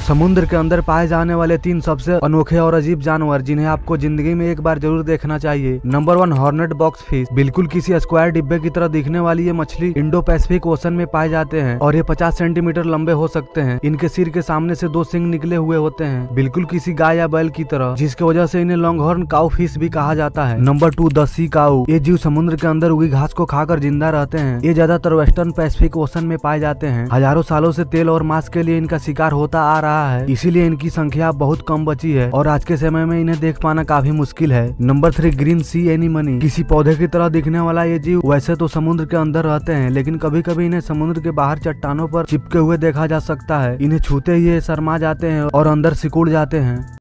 समुद्र के अंदर पाए जाने वाले 3 सबसे अनोखे और अजीब जानवर जिन्हें आपको जिंदगी में एक बार जरूर देखना चाहिए। Number 1, hornet boxfish. बिल्कुल किसी स्क्वायर डिब्बे की तरह दिखने वाली ये मछली इंडो पैसिफिक ओशन में पाए जाते हैं और ये 50 सेंटीमीटर लंबे हो सकते हैं। इनके सिर के सामने से 2 सिंग निकले हुए होते हैं, बिल्कुल किसी गाय या बैल की तरह, जिसकी वजह से इन्हें लॉन्गहॉर्न काऊ फिश भी कहा जाता है। Number 2, the sea cow. ये जीव समुद्र के अंदर उगी घास को खाकर जिंदा रहते हैं। ये ज्यादातर वेस्टर्न पैसिफिक ओशन में पाए जाते हैं। हजारों सालों से तेल और मांस के लिए इनका शिकार होता आ रहा है, इसीलिए इनकी संख्या बहुत कम बची है और आज के समय में इन्हें देख पाना काफी मुश्किल है। Number 3, green sea anemone. किसी पौधे की तरह दिखने वाला ये जीव वैसे तो समुद्र के अंदर रहते हैं, लेकिन कभी कभी इन्हें समुद्र के बाहर चट्टानों पर चिपके हुए देखा जा सकता है। इन्हें छूते ही ये शर्मा जाते हैं और अंदर सिकुड़ जाते हैं।